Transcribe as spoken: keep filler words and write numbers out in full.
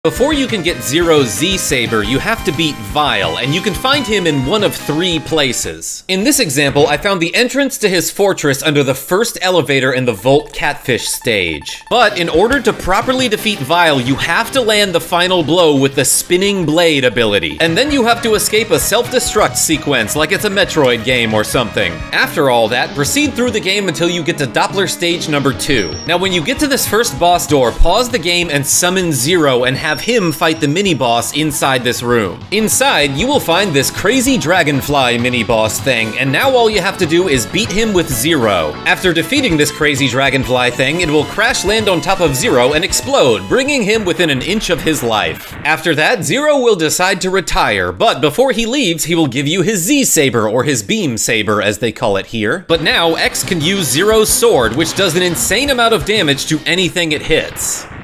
Before you can get Zero's Z Saber, you have to beat Vile, and you can find him in one of three places. In this example, I found the entrance to his fortress under the first elevator in the Volt Catfish stage. But in order to properly defeat Vile, you have to land the final blow with the spinning blade ability. And then you have to escape a self-destruct sequence like it's a Metroid game or something. After all that, proceed through the game until you get to Doppler stage number two. Now when you get to this first boss door, pause the game and summon Zero and have Have him fight the mini-boss inside this room. Inside, you will find this crazy dragonfly mini-boss thing, and now all you have to do is beat him with Zero. After defeating this crazy dragonfly thing, it will crash land on top of Zero and explode, bringing him within an inch of his life. After that, Zero will decide to retire, but before he leaves, he will give you his Z Saber, or his beam saber as they call it here. But now, X can use Zero's sword, which does an insane amount of damage to anything it hits.